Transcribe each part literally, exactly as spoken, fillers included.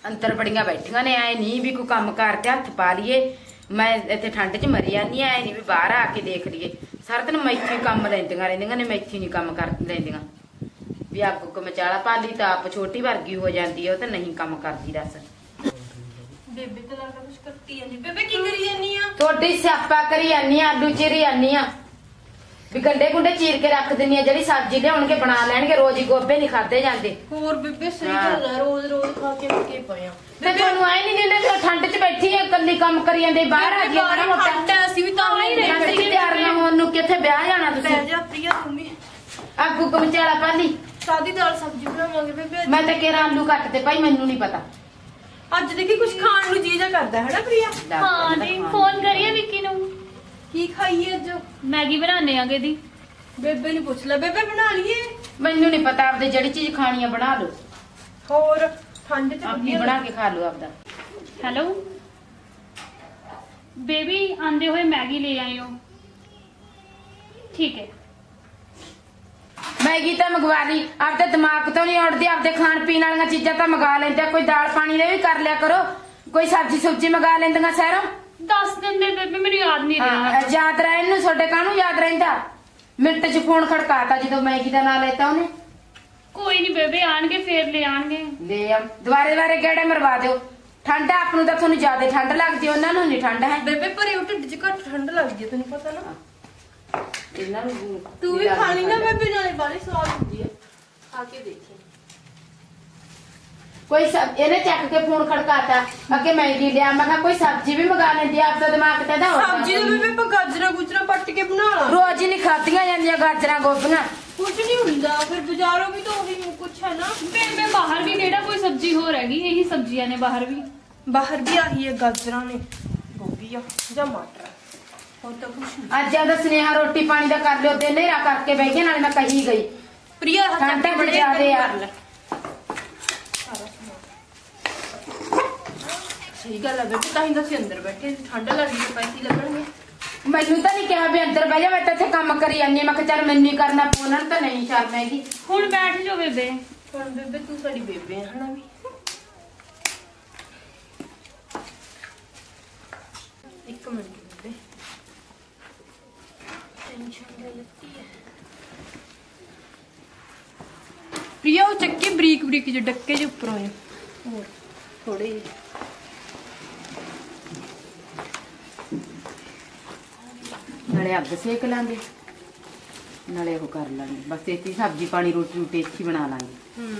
अंदर बड़ियां बैठियां ने। आए नहीं भी कोई काम करते हथ पा लीए, मैं इतने ठंड च मरी जानी। आए नहीं भी बाहर आके देख लीए। सारा दिन मैथी कम लेंदियां रहिंदियां ने, मैथी नहीं कम कर लेंदियां भी अग उग मचाला। पाली तो आप छोटी वर्गी हो जाती है, वो तो नहीं कम करती। दस बेबे तो लगता कुछ करती है नहीं। बेबे की करी जानी आ? थोड़ी स्यापा करी जानी, आलू चीरी जानी आ भी गंडे गुंडे चीर के रख दिनी आ, ਜਿਹੜੀ सब्जी लियाउणगे बना लैणगे। रोज ही गोभे नहीं खादे जांदे। ਹੋਰ ਬੇਬੇ ਸਹੀ ਗੱਲ ਹੈ, रोज रोज खा के मुके पए आ। ਤੇ ਤੁਹਾਨੂੰ ਆਏ ਨਹੀਂ ਦਿੰਦੇ ਕਿ ਠੰਡ 'ਚ ਬੈਠੀ ਐ ਕੱਲੀ ਕੰਮ ਕਰੀ ਜਾਂਦੇ। ਬਾਹਰ ਆ ਗਿਆ ਨਾ ਮੋਟਾ ਠੰਡ ਐ, ਅਸੀਂ ਵੀ ਤਾਂ ਹੀ ਰਹਿੰਦੇ ਕਿ ਤਿਆਰ ਨਾ ਹੋਣ ਨੂੰ ਕਿੱਥੇ ਵਿਆਹ ਜਾਣਾ ਤੁਸੀਂ। ਬਹਿ ਜਾ ਪ੍ਰਿਆ ਤੂੰ ਵੀ ਆਗੂ ਕਮਚਾਲਾ ਪਾਲੀ ਸਾਦੀ ਦਾਲ ਸਬਜ਼ੀ ਬਣਾਵਾਂਗੇ ਬੇਬੇ। ਮੈਂ ਤਾਂ ਕਿਹਾ ਆਲੂ ਕੱਟ ਤੇ ਭਾਈ, ਮੈਨੂੰ ਨਹੀਂ ਪਤਾ। ਅੱਜ ਦੇਖੀ ਕੁਝ ਖਾਣ ਨੂੰ ਜੀਜਾ ਕਰਦਾ ਹੈ ਨਾ ਪ੍ਰਿਆ। ਹਾਂ ਜੀ, ਫੋਨ ਕਰੀਏ ਵਿੱਕੀ ਨੂੰ। ਕੀ ਖਾਈਏ ਅੱਜ? ਮੈਗੀ ਬਣਾਣੇ ਆਗੇ ਦੀ। ਬੇਬੇ ਨੂੰ ਪੁੱਛ ਲੈ, ਬੇਬੇ ਬਣਾ ਲਈਏ। ਮੈਨੂੰ ਨਹੀਂ ਪਤਾ, ਆਪਦੇ ਜਿਹੜੀ ਚੀਜ਼ ਖਾਣੀ ਆ ਬਣਾ ਲਓ। ਹੋਰ ਠੰਡ 'ਚ ਆਪਣੀ ਬਣਾ ਕੇ ਖਾ ਲਓ ਆਪਦਾ। हेलो बेबी, आंदे हुए मैगी ले आई हो। ठीक है। मैगी तो मंगवा ली, आपके दिमाग तो नहीं उड़ती। आपके खाण पीण वाली चीजा तो मंगा लेंदे। कोई दाल पानी दे भी कर लिया करो, कोई सब्जी सुब्जी मंगा लेंदियां शहरों। दस दिन दे बेबे, मेरी याद नहीं रहा। याद रहे इन्हू, सोडे काहनू याद रहिंदा। मिंट च फोन खड़काता जो मैगी का ना लेता उन्हें। कोई नहीं बेबे, आणगे फिर ले आणगे। ले आ दुबारे दुबारे गेड़े मरवा दो। ठंड आप तो थोड़ी ज्यादा ठंड लगती है, उन्होंने नहीं ठंड है। बेबे पर ढिड च घट ठंड लगती है, तेन पता ना। तू भी खानी ना बेबे, नाले बाली स्वाद होती है, खा के देखी। कोई सब इन्हें चक के फोन खड़काता अगे मैगी लिया। मैं कोई सब्जी भी मंगा लेंदी। आप तो दिमाग ते दा सब्जी तो बेबे गाजरा गुजरा पट के बना ला। रोज ही नहीं खादियां जांदियां गाजरा गोभियां। कुछ नहीं हुंदा, फिर बाजारों भी तो वही कुछ है ना। बेबे बाहर भी केड़ा कोई सब्जी हो रहेगी, यही सब्जियां ने बाहर भी। बाहर भी आई है गाजरा ने, गोभी या मटर, और तो कुछ नहीं। आज ज्यादा स्नेहा रोटी पानी दा कर लियो, ते नेरा करके बैठ गए। नाले मैं कही गई प्रिया ठंड बड़ी ज्यादा यार। सही गल है बेबे, ताही तो अंदर बैठे ठंड लगनी तो पैसे लगणगे। मैनू तो नहीं कहा भी अंदर बह जा, मैं तो इत्थे काम करी जानी। मैं चल मैनू ही करना फोन, तो नहीं शर्म हैगी। हुण बैठ जाओ बेबे। हुण बेबे तू साडी बेबे है ना भी। एक मिनट बेबे, टेंशन ले लेती है प्रिया। वो चक्के बरीक बरीक जो डक्के जो ऊपर होए और थोड़े नाले अग सेक लांगे, नाले वो कर लांगे। बस इतनी सब्जी पानी रोटी रोटी इतनी बना लांगे।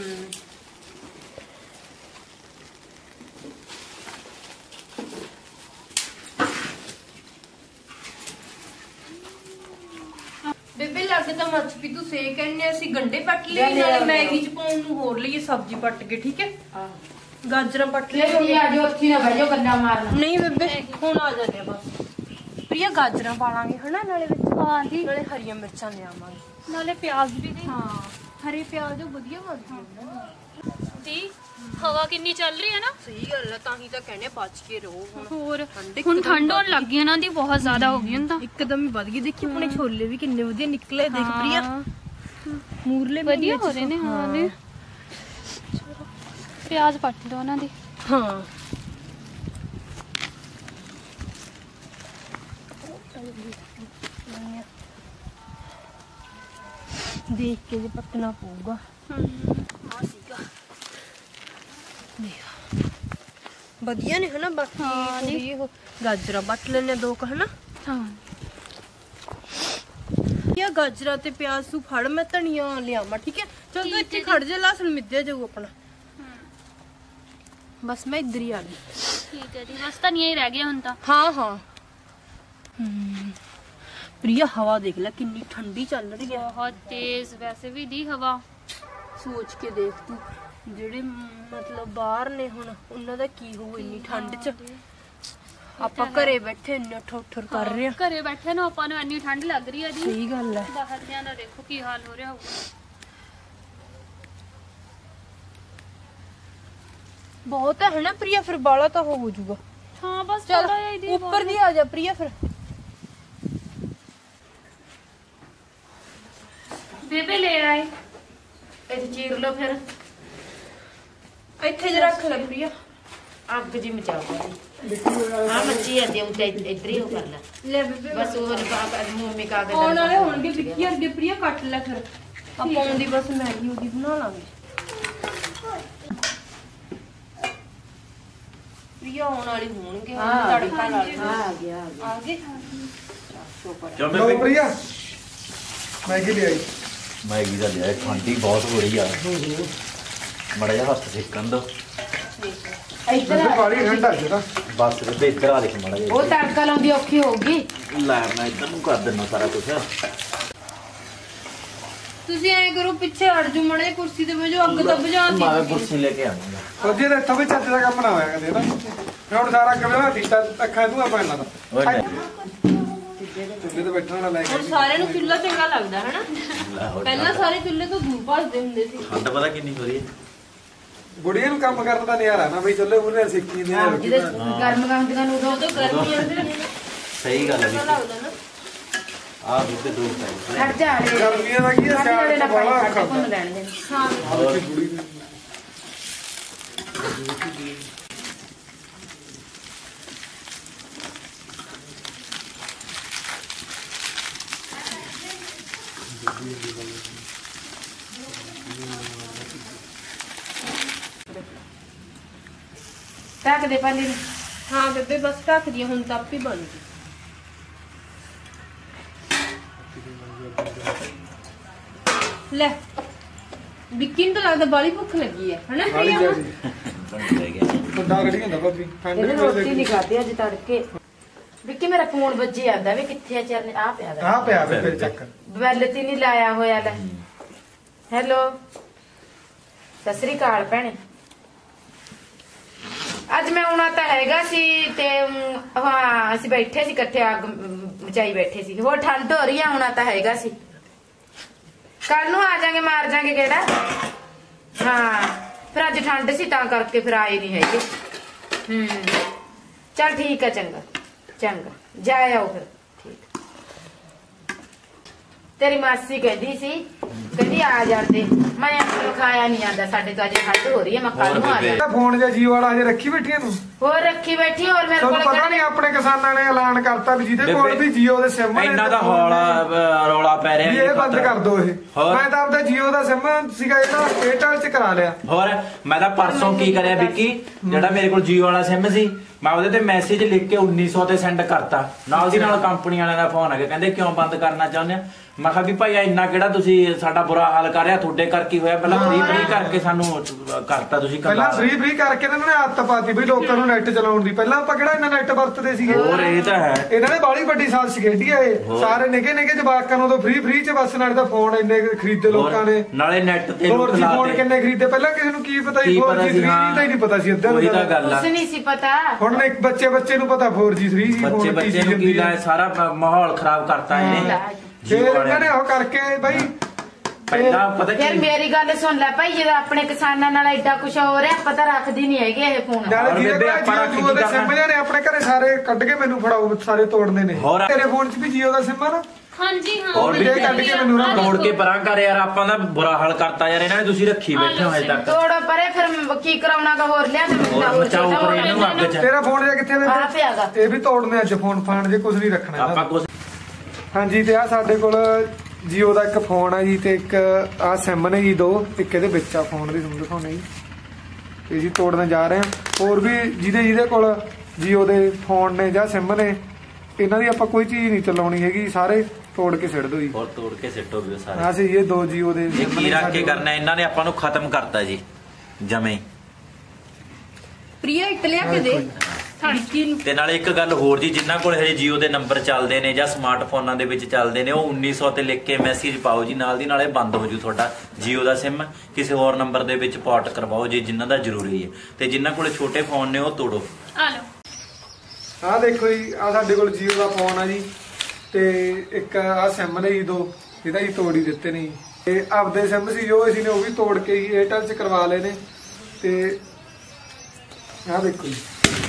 बेबे लगता मच भी तू सेक कहने ਅਸੀਂ गंढे पट लिए, नाले मैगी च पाउण ਨੂੰ ਹੋਰ ਲਈਏ सब्जी पट के। ठीक है, गाजरा पट ले। आ जाओ, ਉੱਥੇ ਨਾ ਬਹਿ ਜਾਓ ਗੱਲਾਂ ਮਾਰਨਾ। नहीं बेबे ਹੁਣ ਆ ਜਾਂਦੇ ਆ बस। प्रिया गाजरा पा लांगे है ना नाले विच। हां जी, नाले हरियां मिर्चां ले आवांगे, नाले प्याज भी दी। हां हरे प्याज जो ਵਧੀਆ ਲੱਗਦੇ ਨੇ दी। हवा कितनी चल रही है ना। सही गल है, ताही तो कहने बच के रहो। और हुन ठंड होने लग गई है ना दी, बहुत ज्यादा हो गई हुन। एकदम ही वध गई। देखी अपने छोले भी कितने ਵਧੀਆ निकले। देख प्रिया मूरले ਵਧੀਆ ਹੋ ਰਹੇ ਨੇ। हां ने प्याज पट दो ना दी। हां देख के जो पटना पऊगा। हां सीगा बढ़िया ने है ना। बाकी हाँ, ये हो गाजरा बट लेने दो का है ना। हां या गाजरा ते प्याज तू फड़, मैं धनिया लियावा। ठीक है, चल तू इत्थे खड़ जा, लहसुन मिद्या जाऊ अपना। बस मैं इधर ही आ गई। ठीक है दी, बस धनिया ही रह गया हुन ता। हाँ हाँ प्रिया हवा देख ले कितनी ठंडी चल रही है, बहुत तेज। वैसे भी दी हवा, सोच के देख तू ਜਿਹੜੇ मतलब बाहर ने हुण उन्हां दा की हो इन्नी ठंड च। ਆਪਾਂ ਘਰੇ ਬੈਠੇ ਇੰਨੇ ਠੋਠਰ ਕਰ ਰਹੇ ਆ। ਘਰੇ ਬੈਠੇ ਨੂੰ ਆਪਾਂ ਨੂੰ ਇੰਨੀ ਠੰਡ ਲੱਗ ਰਹੀ ਹੈ ਜੀ। ਸਹੀ ਗੱਲ ਹੈ। ਬਾਹਰ ਦਿਆਂ ਦਾ ਦੇਖੋ ਕੀ ਹਾਲ ਹੋ ਰਿਹਾ ਹੋਊਗਾ। ਬਹੁਤ ਹੈ ਨਾ प्रिया, फिर बाला तो हो जाऊगा। हाँ बस चल थोड़ा ही दी ऊपर दी आ जा प्रिया। फिर बेबे ले आए, चीर लो फिर ਇੱਥੇ ਜ ਰੱਖ ਲੈ प्रिया। ਅੱਗ ਜੀ ਮਚਾਓ ਹਾਂ ਮੱਚੀ ਜਾਂਦੀ ਆ ਉੱਤੇ ਇੱਧਰ ਹੀ ਉਹ ਕਰ ਲੈ ਲੈ ਬੇਬੇ ਬਸ ਉਹ ਮੂੰਹ ਮੇ ਕਾਗਜ਼ ਆਉਣ ਵਾਲੇ ਹੋਣਗੇ ਵਿੱਕੀ ਅਰਗੇ ਪ੍ਰਿਆ ਕੱਟ ਲੈ ਫਿਰ ਆਪਾਂ ਆਉਂਦੀ ਬਸ ਮੈਗੀ ਉਹਦੀ ਬਣਾ ਲਾਂਗੇ ਪ੍ਰਿਆ ਆਉਣ ਵਾਲੀ ਹੋਣਗੇ ਤੜਕਾ ਲਾ ਲਈ ਆ ਗਿਆ ਆ ਗਏ ਚਲੋ ਪ੍ਰਿਆ ਮੈਗੀ ਲੈ ਆਈ ਮੈਗੀ ਦਾ ਲਿਆ ਠੰਡੀ ਬਹੁਤ ਹੋ ਰਹੀ ਆ ਮੜਾ ਜਿਹਾ ਹੱਥ ਸੇਕਣ ਦੋ ਇੱਧਰ ਪਾਣੀ ਠੰਡਾ ਜਿਹੜਾ ਬਸ ਬੇਬੇ ਇੱਧਰ ਆ ਦੇਖ ਮੜਾ ਜਿਹਾ ਉਹ ਤੜਕਾ ਲਾਉਂਦੀ ਔਖੀ ਹੋਊਗੀ ਲੈ ਮੈਂ ਇੱਧਰ ਨੂੰ ਕਰ ਦਿੰਦਾ ਸਾਰਾ ਕੁਝ ਤੁਸੀਂ ਐ ਕਰੋ ਪਿੱਛੇ ਹਟ ਜੂ ਮੜੇ ਕੁਰਸੀ ਤੇ ਬੈਜੋ ਅੱਗ ਤਾਂ ਬੁਝਾ ਮੈਂ ਦਿੱਤੀ ਕੁਰਸੀ ਲੈ ਕੇ ਆਵਾਂਗਾ ਉਹਦੇ ਤੇ ਇੱਥੋਂ ਵੀ ਚੱਜ ਦਾ ਕੰਮ ਨਾ ਹੋਇਆ ਕਦੇ ਨਾ ਹੁਣ ਸਾਰਾ ਕੰਮ ਨਾ ਦਿੱਤਾ ਅੱਖਾਂ ਨੂੰ ਆਪਾਂ ਇਹਨਾਂ ਦਾ ਓਏ ਨਹੀਂ ਚੁੱਲ੍ਹੇ ਤੇ ਬੈਠਣਾ ਨਾ ਲੈ ਹੁਣ ਕੇ ਸਾਰਿਆਂ ਨੂੰ ਚੁੱਲ੍ਹਾ ਚੰਗਾ ਲੱਗਦਾ ਹੈਨਾ ਲੈ ਹੋਰ ਪਹਿਲਾਂ ਸਾਰੇ ਚੁੱਲ੍ਹੇ ਤੋਂ ਦੂਰ ਭੱਜਦੇ ਹੁੰਦੇ ਸੀ ਠੰਡ ਪਤਾ ਕਿੰਨੀ ਹੋ ਰਹੀ ਹੈ ਬੁੜੀਆਂ ਨੂੰ ਕੰਮ ਕਰਨ ਦਾ ਨਜ਼ਾਰਾ ਨਾ ਬਈ ਚੁੱਲ੍ਹੇ ਮੂਹਰੇ ਸਿੱਖੀ ਨੇ ਜਿਹਦੇ ਗਰਮ ਗਾਉਂਦੀਆਂ ਨੂੰ ਉਦੋਂ ਜਦੋਂ ਗਰਮੀ ਆਉਂਦੀ ਨਾ ਸਹੀ ਗੱਲ ਹੈ ਚੰਗਾ ਵੀ ਲੱਗਦਾ ਨਾ ਆ ਦੁੱਧ ਦੋ ਸਾਈਡ ਖੜ ਜਾ ਰੇ ਗਰਮੀਆਂ ਦਾ ਕੀ ਹੈ ਸਾਡੇ ਵਾਲੇ ਸਿਆਲ ਨਾ ਚ ਪਾਈ ਬਾਹਲਾ ਖੜ ਔਖਾ ਭੁੰਨ ਲੈਣ ਦੇ ਹਾਂ ਹੋਰ ਬੁੜੀ ਨੂੰ ਢੱਕ ਦੇ ਪਾਲੀ ਨੂੰ ਹਾਂ ਬੇਬੇ ਬਸ ਢੱਕ ਦੀ ਹੁਣ ਤਾਂ ਆਪੇ ਬਣ ਗਈ ਲੈ ਵਿੱਕੀ ਨੂੰ ਤਾਂ ਲੱਗਦਾ ਬਾਲੀ ਭੁੱਖ ਲੱਗੀ ਹੈ ਹਨਾ ਵਾਲੀ ਪ੍ਰਿਆ ਜਾਜੀ ਬਣ ਲੈ ਗਿਆ ਬੰਦਾ ਰੜੀ ਹੁੰਦਾ ਭਾਬੀ ਠੰਡ ਇਹਨੇ ਵੀ ਰੋਟੀ ਨਹੀਂ ਖਾਧੀ ਅੱਜ ਤੜਕੇ ਵਿੱਕੀ ਮੇਰਾ ਫੋਨ ਵੱਜੀ ਜਾਂਦਾ ਵੀ ਕਿੱਥੇ ਆ ਚਰਨੇ ਆ ਪਿਆ ਵਾ ਆ ਪਿਆ ਵੇ ਫਿਰ ਚੱਕ ਬੈਲ ਤੇ ਨਹੀਂ ਲਾਇਆ ਹੋਇਆ ਲੈ ਹੈਲੋ ਸਤਿ ਸ੍ਰੀ ਅਕਾਲ ਭੈਣੇ ਅੱਜ ਮੈਂ ਆਉਣਾ ਤਾਂ ਹੈਗਾ ਸੀ ਤੇ ਅਮ, ਹਾਂ ਅਸੀਂ ਬੈਠੇ ਸੀ ਇਕੱਠੇ ਅੱਗ ਮਚਾਈ ਬੈਠੇ ਸੀ ਹੋਰ ਠੰਡ ਹੋ ਰਹੀ ਆ ਆਉਣਾ ਤਾਂ ਹੈਗਾ ਸੀ ਕੱਲ ਨੂੰ ਆ ਜਾਾਂਗੇ ਮਾਰ ਜਾਾਂਗੇ ਕਿਹੜਾ ਹਾਂ ਫਿਰ ਅੱਜ ਠੰਡ ਸੀ ਤਾਂ ਕਰਕੇ ਫਿਰ ਆਏ ਨਹੀਂ ਹੈਗੇ ਹੂੰ ਚੱਲ ਠੀਕ ਆ ਚੰਗਾ ਚੰਗਾ ਜਾ ਆਓ ਫਿਰ ਠੀਕ ਤੇਰੀ ਮਾਸੀ ਕਹਿੰਦੀ ਸੀ ਕਹਿੰਦੀ ਆ ਜਾਂਦੇ ਮੈਂ ਆਪਣਾ ਖਾਇਆ ਨਹੀਂ ਆਂਦਾ ਸਾਡੇ ਤੋਂ ਅਜੇ ਠੰਡ ਹੋ ਰਹੀ ਹੈ ਮੈਂ ਕੱਲ ਨੂੰ ਆ ਹੋਰ ਜਾਣਾ ਫੋਨ ਜਾਂ ਜੀਓ ਵਾਲਾ ਹਜੇ ਰੱਖੀ ਬੈਠੀਆਂ ਨੂੰ ਹੋਰ ਰੱਖੀ ਬੈਠੀ ਹੋਰ ਮੇਰੇ ਤੁਹਾਨੂੰ ਕੋਲ ਪਤਾ ਨਹੀਂ ਆਪਣੇ ਕਿਸਾਨਾਂ ਨੇ ਐਲਾਨ ਕਰਤਾ ਵੀ ਜਿਹਦੇ ਕੋਲ ਵੀ ਜੀਓ ਦੇ ਸਿਮ ਨੇ ਇੰਨਾ ਦਾ ਹੌਲਾ ਰੌਲਾ ਪੈ ਰਿਹਾ ਵੀ ਜੀ ਇਹ ਬੰਦ ਪਤਾ। ਕਰ ਦੋ ਇਹ ਹੋਰ? ਮੈਂ ਤਾਂ ਆਪਦਾ ਜੀਓ ਦਾ ਸਿਮ ਸੀਗਾ ਇਹਦਾ ਏਅਰਟੈਲ ਚ ਕਰਾ ਲਿਆ ਹੋਰ ਮੈਂ ਤਾਂ ਪਰਸੋਂ ਕੀ ਕਰਿਆ ਵਿੱਕੀ ਜਿਹੜਾ ਮੇਰੇ ਕੋਲ ਜੀਓ ਵਾਲਾ ਸਿਮ ਸੀ ਮੈਂ ਉਹਦੇ ਤੇ ਮੈਸੇਜ ਲਿਖ ਕੇ ਉੱਨੀ ਸੌ ਤੇ ਸੈਂਡ ਕਰਤਾ ਨਾਲ ਦੀ ਨਾਲ ਕੰਪਨੀ ਵਾਲਿਆਂ ਦਾ ਫੋਨ ਆ ਗਿਆ ਕਹਿੰਦੇ ਕਿਉਂ ਬੰਦ ਕਰਨਾ ਚਾਹੁੰਦੇ ਆ ਮੈਂ ਕਿਹਾ ਵੀ ਭਾਈ ਇੰਨਾ ਕਿਹੜਾ ਤੁਸੀਂ ਸਾਡਾ ਬੁਰਾ ਹਾਲ ਕਰ ਰਿਹਾ ਤੁਹਾਡੇ ਕਰਕੇ ਹੋਇਆ ਪਹਿਲਾਂ ਫ੍ਰੀ ਫ੍ਰੀ ਕਰਕੇ ਸਾਨੂੰ ਕਰਤਾ ਤੁਸੀਂ ਪਹਿਲਾਂ ਕੰਦਾ ਫ੍ਰੀ ਫ੍ਰੀ ਕਰਕੇ ਇਹਨਾਂ ਨੇ ਆਦਤ ਪਾਤੀ ਵੀ ਲੋਕਾਂ ਨੂੰ ਨੈਟ ਚਲਾਉਣ ਦੀ ਪਹਿਲਾਂ ਆਪਾਂ ਕਿਹੜਾ ਇਹਨਾਂ ਨੈਟ ਵਰਤਦੇ ਸੀਗੇ ਹੋਰ ਇਹ ਤਾਂ ਹੈ ਇਹਨਾਂ ਨੇ ਬਾਲੀ ਵੱਡੀ ਸਾਜ਼ਿਸ਼ ਖੇਡੀ ਆ ਇਹ ਸਾਰੇ ਨਿੱਕੇ ਨਿੱਕੇ ਜਵਾਕਾਂ ਨੂੰ ਤਾਂ ਫ੍ਰੀ ਫ੍ਰੀ ਚ ਬਸ ਨਾਲ ਦਾ ਫੋਨ ਇੰਨੇ ਖਰੀਦੇ ਲੋਕਾਂ ਨੇ ਨਾਲੇ ਨੈਟ ਤੇ ਫੋਰ ਜੀ ਫੋਨ ਲਾਤੇ ਕਿੰਨੇ ਖਰੀਦੇ ਪਹਿਲਾਂ ਕਿਸੇ ਨੂੰ ਕੀ ਪਤਾ ਸੀ ਕੀ ਫੋਰ ਪਤਾ ਜੀ ਸੀ ਥ੍ਰੀ ਹਾਂ ਜੀ ਤਾਂ ਹੀ ਨਹੀਂ ਪਤਾ ਸੀ ਅੱਧਿਆਂ ਉਹੀ ਨੂੰ ਤਾਂ ਗੱਲ ਆ ਕੁਛ ਨਹੀਂ ਸੀ ਪਤਾ ਹੁਣ ਇੱਕ ਬੱਚੇ ਬੱਚੇ ਨੂੰ ਪਤਾ ਫੋਰ ਜੀ ਥ੍ਰੀ ਜੀ ਬੱਚੇ ਬੱਚੇ ਨੂੰ ਕੀ ਲਾਇਆ ਸਾਰਾ ਮਾਹੌਲ ਖਰਾਬ ਕਰਤਾ ਇਹਨੇ ਫਿਰ ਜੀਓ ਇਹਨਾਂ ਵਾਲਿਆਂ ਨੇ ਨੇ ਉਹ ਕਰਕੇ ਬਾਈ ਪਹਿਲਾਂ ਪਤਾ ਫਿਰ ਕੀ ਮੇਰੀ ਗੱਲ ਸੁਣ ਲੈ ਭਾਈ ਜਦੋਂ ਆਪਣੇ ਕਿਸਾਨਾਂ ਨਾਲ ਐਡਾ ਕੁਛ ਹੋ ਰਿਹਾ ਪਤਾ ਰੱਖਦੀ ਨਹੀਂ ਹੈਗੇ ਇਹ ਫੋਨ ਨਾਲੇ ਹੋਰ ਜਿਹਦੇ ਬੇਬੇ ਕੋਲ ਆਪਾਂ ਰੱਖ ਜੀਓ ਕੀ ਦੇ ਕਰਨਾ? ਸਿਮ ਨੇ ਆਪਣੇ ਘਰੇ ਸਾਰੇ ਕੱਢ ਕੇ ਮੈਨੂੰ ਫੜਾਓ ਸਾਰੇ ਤੋੜਨੇ ਨੇ ਹੋਰ? ਤੇਰੇ ਫੋਨ 'ਚ ਵੀ ਜੀਓ ਦਾ ਸਿਮ ਆ ਨਾ ਹਾਂਜੀ ਹਾਂ ਹੋਰ ਵੀ ਦੇ ਕੱਢ ਕੇ ਮੈਨੂੰ ਨਾ ਤੋੜ ਕੇ ਪਰਾਂ ਕਰ ਯਾਰ ਆਪਾਂ ਦਾ ਬੁਰਾ ਹਾਲ ਕਰਤਾ ਯਾਰ ਇਹਨਾਂ ਨੇ ਤੁਸੀਂ ਰੱਖੀ ਬੈਠੇ ਹੋ ਅਜੇ ਤੱਕ ਤੋੜੋ ਪਰੇ ਫਿਰ ਕੀ ਕਰਾਉਣਾਗਾ ਹੋਰ ਲਿਆ ਤੇ ਹੋਰ ਹੋਰ ਬਚਾਓ ਛੋਟਾ ਪਰ ਹੋਰ ਇਹਨੂੰ ਅੱਗ ਚ ਤੇਰਾ ਫੋਨ ਜਾਂ ਕਿੱਥੇ ਵੇ ਆ ਪਿਆਗਾ ਇਹ ਵੀ ਤੋੜਨੇ ਅੱਜ ਫੋਨ ਫਾਨ ਜੇ ਕੁਝ ਨਹੀਂ ਰੱਖਣਾ ਆਪਾਂ ਇਹਦਾ। ਕੁਝ ਹਾਂਜੀ ਤੇ ਆ ਸਾਡੇ ਕੋਲ ਜੀਓ ਦਾ ਇੱਕ ਫੋਨ ਆ ਜੀ ਤੇ ਇੱਕ ਆ ਸਿਮ ਨੇ ਜੀ ਦੋ ਇੱਕ ਇਹਦੇ ਵਿੱਚ ਆ ਫੋਨ ਦੀ ਤੁਹਾਨੂੰ ਦਿਖਾਉਣੇ ਜੀ ਇਹ ਜੀ ਤੋੜਨ ਜਾ ਰਹੇ ਆ ਹੋਰ ਵੀ ਜਿਹਦੇ ਜਿਹਦੇ ਕੋਲ ਜੀਓ ਦੇ ਫੋਨ ਨੇ ਜਾਂ ਸਿਮ ਨੇ ਇਹਨਾਂ ਦੀ ਆਪਾਂ ਕੋਈ ਚੀਜ਼ ਨਹੀਂ ਚਲਾਉਣੀ ਹੈਗੀ ਸਾਰੇ ਤੋੜ ਕੇ ਸਿੱਟ ਦੋ ਜੀ ਹੋਰ ਤੋੜ ਕੇ ਸਿੱਟੋ ਵੀ ਉਹ ਸਾਰੇ ਆ ਸੀ ਇਹ ਦੋ ਜੀਓ ਦੇ ਇਹ SIM ਕੀ ਨੇ ਰੱਖ ਸਾਡੇ ਕੇ ਕੋਲ। ਕਰਨਾ ਇਹਨਾਂ ਨੇ ਆਪਾਂ ਨੂੰ ਖਤਮ ਕਰਤਾ ਜੀ ਜਮੇ ਪ੍ਰਿਆ ਇੱਕ ਲਿਆ ਕੇ ਦੇ ਵਿੱਕੀ ਨੂੰ ਤੇ ਨਾਲੇ ਇੱਕ ਗੱਲ ਹੋਰ ਜੀ ਜਿਨ੍ਹਾਂ ਕੋਲ ਹਜੇ ਜੀਓ ਦੇ ਨੰਬਰ ਚੱਲਦੇ ਨੇ ਜਾਂ ਸਮਾਰਟਫੋਨਾਂ ਦੇ ਵਿੱਚ ਚੱਲਦੇ ਨੇ ਉਹ ਉੱਨੀ ਸੌ ਤੇ ਲਿਖ ਕੇ ਮੈਸੇਜ ਪਾਓ ਜੀ ਨਾਲ ਦੀ ਨਾਲੇ ਬੰਦ ਹੋ ਜੂ ਤੁਹਾਡਾ ਜੀਓ ਦਾ ਸਿਮ ਕਿਸੇ ਹੋਰ ਨੰਬਰ ਦੇ ਵਿੱਚ ਪੋਰਟ ਕਰਵਾਓ ਜੀ ਜਿਨ੍ਹਾਂ ਦਾ ਜ਼ਰੂਰੀ ਹੈ ਤੇ ਜਿਨ੍ਹਾਂ ਕੋਲ ਛੋਟੇ ਫੋਨ ਨੇ ਉਹ ਤੋੜੋ ਆ ਲਓ ਆਹ ਦੇਖੋ ਜੀ ਆ ਸਾਡੇ ਕੋਲ ਜੀਓ ਦਾ ਫੋਨ ਆ ਜੀ ਤੇ ਇੱਕ ਆ ਸਿਮ ਨੇ ਜੀ ਦੋ ਇਹਦਾ ਹੀ ਤੋੜ ਹੀ ਦਿੱਤੇ ਨੇ ਜੀ। ਤੇ ਆਪਦੇ ਸਿਮ ਸੀ ਜੋ ਅਸੀਂ ਨੇ ਉਹ ਵੀ ਤੋੜ ਕੇ ਜੀ ਏਅਰਟੈਲ ਚ ਕਰਵਾ ਲਏ ਨੇ ਤੇ ਆਹ ਦੇਖੋ ਜੀ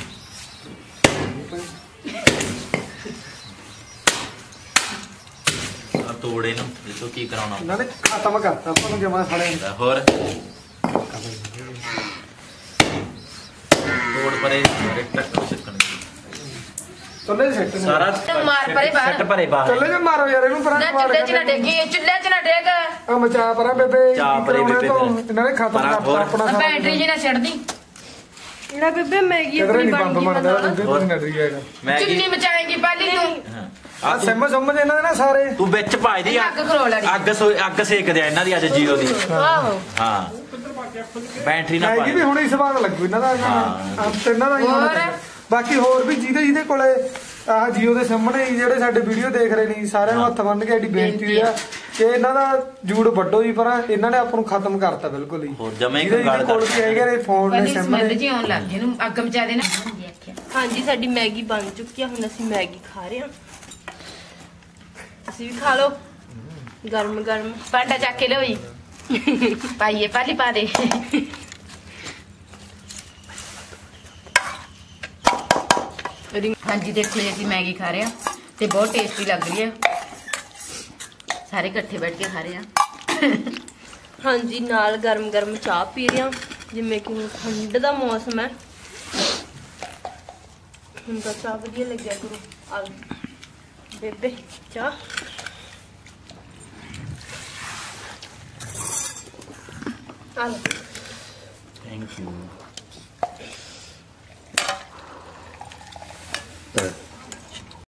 ਆ ਤੋੜੇ ਨੂੰ ਦੱਸੋ ਕੀ ਕਰਾਉਣਾ ਇਹਨਾਂ ਨੇ ਖਤਮ ਕਰਤਾ ਆਪਾਂ ਨੂੰ ਜਮਾ ਸਾਲੇ ਹੁੰਦਾ ਹੋਰ ਤੋੜ पर टक सिक्कन चले सेट सारा मार परे बाहर। सेट परे बाहर चले जे मारो यार ਇਹਨੂੰ ਪਰਾਂ ਨਾ ਚੁੱਲ੍ਹੇ 'ਚ ਨਾ ਡੇਗੀ ਚੁੱਲ੍ਹੇ 'ਚ ਨਾ ਡੇਗ ਆ ਮਚਾ ਪਰਾਂ ਬੇਬੇ ਚਾਹ ਪਰੇ ਬੇਬੇ ਇਹਨਾਂ ਨੇ ਖਤਮ ਕਰਤਾ ਆਪਣਾ ਸਾਰਾ ਬੈਟਰੀ ਜੀ ਨਾ ਛੱਡਦੀ ਜਿਹੜਾ ਬੇਬੇ ਮੈਗੀ ਕਿਧਰੇ ਆਪਣੀ ਨਹੀਂ ਬਣ ਬੰਬ ਗਈ ਬਣਦਾ ਬਣਾਉਣਾ। ਬੇਬੇ ਤੁਸੀਂ ਨਜ਼ਰੀ ਆਏਗਾ ਮੈਗੀ ਚੁੱਲ੍ਹੀ ਮਚਾਏਗੀ ਪਹਿਲੀ ਤੂੰ ਆ ਸਿਮ ਸਮਝ ਇਹਨਾਂ ਦੇ ਨਾ ਸਾਰੇ ਤੂੰ ਵਿੱਚ ਪਾਈ ਦੀ ਅੱਗ ਖਰੋਲ ਵਾਲੀ। ਅੱਗ ਸੋ ਅੱਗ ਸੇਕ ਦੇ ਇਹਨਾਂ ਦੀ ਅੱਜ ਜੀਓ ਦੀ ਆਹੋ ਹਾਂ ਬੈਟਰੀ ਨਾ ਮੈਗੀ ਵੀ ਪਾਈ ਹੁਣ ਇਸ ਵਾਰ ਲੱਗੂ ਇਹਨਾਂ ਦਾ ਹਾਂ। ਆਪ ਇਹਨਾਂ ਦਾ ਹੀ ਹੋਣਾ ਹੋਰ? ਚਾਹੀਦਾ। ਬਾਕੀ ਹੋਰ ਵੀ ਜਿਹਦੇ ਜਿਹਦੇ ਕੋਲੇ ਆਹ ਜੀਓ ਦੇ ਸਾਹਮਣੇ ਹੀ ਜਿਹੜੇ ਸਾਡੇ ਵੀਡੀਓ ਦੇਖ ਰਹੇ ਨੇ ਸਾਰਿਆਂ ਨੂੰ ਹੱਥ ਬੰਨ੍ਹ ਕੇ ਐਡੀ ਬੇਨਤੀ ਆ ਕਿ ਇਹਨਾਂ ਦਾ ਜੂੜ ਵੱਡੋ ਜੀ ਪਰ ਇਹਨਾਂ ਨੇ ਆਪਾਂ ਨੂੰ ਖਤਮ ਕਰਤਾ ਬਿਲਕੁਲ ਹੀ ਹੋਰ ਜਮਾਂ ਹੀ ਜਿਹਦੇ ਜਿਹਦੇ ਕੋਲ ਵੀ ਹੈਗੇ ਨੇ ਫੋਨ ਨੇ ਪਹਿਲੀ ਸਿਮ ਸਮੈਲ ਨੇ ਜੀ ਆਉਣ ਲੱਗ ਗਈ ਇਹਨੂੰ ਅੱਗ ਮਚਾ ਦੇਣਾ ਆਖਿਆ ਹਾਂਜੀ ਸਾਡੀ ਮੈਗੀ ਬਣ ਚੁੱਕੀ ਆ ਹੁਣ ਅਸੀਂ ਮੈਗੀ ਖਾ ਰਹੇ ਹਾਂ ਤੁਸੀਂ ਵੀ ਖਾ ਲਓ ਗਰਮ ਗਰਮ ਭਾਂਡਾ ਚੱਕ ਕੇ ਲਿਓਈ ਪਾਈਏ ਪਹਿਲੀ ਪਾ ਦੇ ਹਾਂਜੀ ਦੇਖੋ ਜੀ ਅਸੀਂ ਮੈਗੀ ਖਾ ਰਹੇ ਹਾਂ ਤੇ ਬਹੁਤ ਟੇਸਟੀ ਲੱਗ ਰਹੀ ਹੈ ਸਾਰੇ ਇਕੱਠੇ ਬੈਠ ਕੇ ਖਾ ਰਹੇ ਹਾਂ ਹਾਂਜੀ ਨਾਲ ਗਰਮ ਗਰਮ ਚਾਹ ਪੀ ਰਹੇ ਹਾਂ ਜਿਵੇਂ ਕਿ ਹੁਣ ਠੰਡ ਦਾ ਮੌਸਮ ਹੈ ਹੁਣ ਤਾਂ ਚਾਹ ਵਧੀਆ ਲੱਗਿਆ ਕਰੋ ਆ ਲਓ। ਬੇਬੇ ਚਾਹ ਆ ਲਓ। Thank you